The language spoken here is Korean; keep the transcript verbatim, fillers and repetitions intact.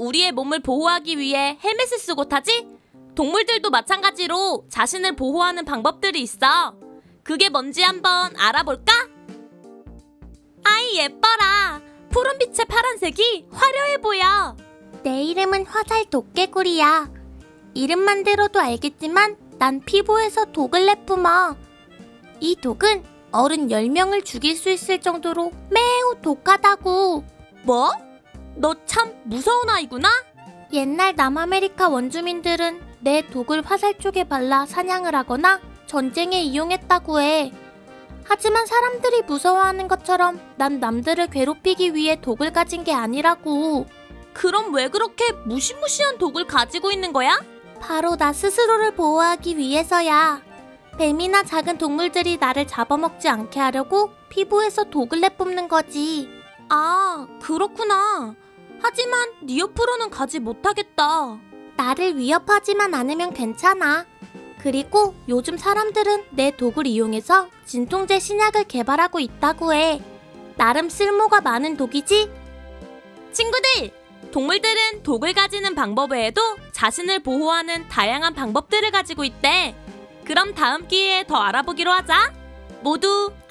우리의 몸을 보호하기 위해 헬멧을 쓰고 타지? 동물들도 마찬가지로 자신을 보호하는 방법들이 있어. 그게 뭔지 한번 알아볼까? 아이 예뻐라. 푸른빛의 파란색이 화려해 보여. 내 이름은 화살 도깨구리야. 이름만 들어도 알겠지만 난 피부에서 독을 내뿜어. 이 독은 어른 열 명을 죽일 수 있을 정도로 매우 독하다고. 뭐? 너 참 무서운 아이구나? 옛날 남아메리카 원주민들은 내 독을 화살 쪽에 발라 사냥을 하거나 전쟁에 이용했다고 해. 하지만 사람들이 무서워하는 것처럼 난 남들을 괴롭히기 위해 독을 가진 게 아니라고. 그럼 왜 그렇게 무시무시한 독을 가지고 있는 거야? 바로 나 스스로를 보호하기 위해서야. 뱀이나 작은 동물들이 나를 잡아먹지 않게 하려고 피부에서 독을 내뿜는 거지. 아, 그렇구나. 하지만 네 옆으로는 가지 못하겠다. 나를 위협하지만 않으면 괜찮아. 그리고 요즘 사람들은 내 독을 이용해서 진통제 신약을 개발하고 있다고 해. 나름 쓸모가 많은 독이지? 친구들! 동물들은 독을 가지는 방법 외에도 자신을 보호하는 다양한 방법들을 가지고 있대. 그럼 다음 기회에 더 알아보기로 하자. 모두